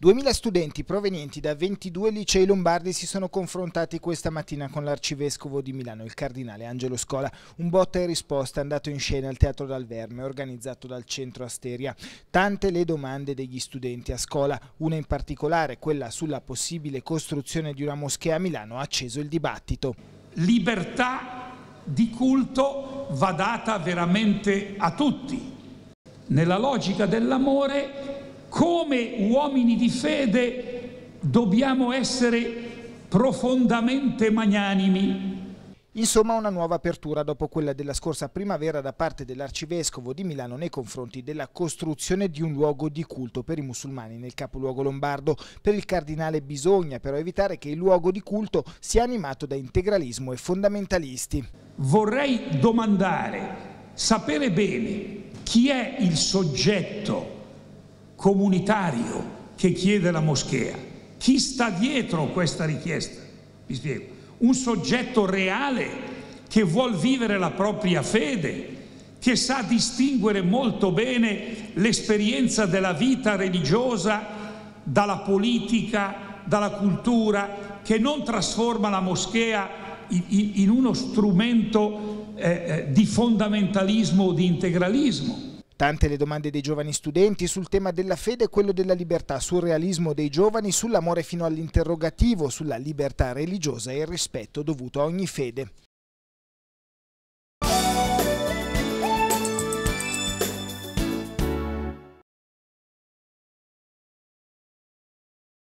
2000 studenti provenienti da 22 licei lombardi si sono confrontati questa mattina con l'arcivescovo di Milano, il cardinale Angelo Scola. Un botta e risposta andato in scena al Teatro dal Verme, organizzato dal Centro Asteria. Tante le domande degli studenti a Scola, una in particolare, quella sulla possibile costruzione di una moschea a Milano, ha acceso il dibattito. Libertà di culto va data veramente a tutti. Nella logica dell'amore, come uomini di fede dobbiamo essere profondamente magnanimi. Insomma, una nuova apertura dopo quella della scorsa primavera da parte dell'arcivescovo di Milano nei confronti della costruzione di un luogo di culto per i musulmani nel capoluogo lombardo. Per il cardinale bisogna però evitare che il luogo di culto sia animato da integralismo e fondamentalisti. Vorrei domandare, sapere bene chi è il soggetto comunitario che chiede la moschea. Chi sta dietro questa richiesta? Vi spiego. Un soggetto reale che vuol vivere la propria fede, che sa distinguere molto bene l'esperienza della vita religiosa dalla politica, dalla cultura, che non trasforma la moschea in uno strumento di fondamentalismo o di integralismo. Tante le domande dei giovani studenti sul tema della fede e quello della libertà, sul realismo dei giovani, sull'amore fino all'interrogativo, sulla libertà religiosa e il rispetto dovuto a ogni fede.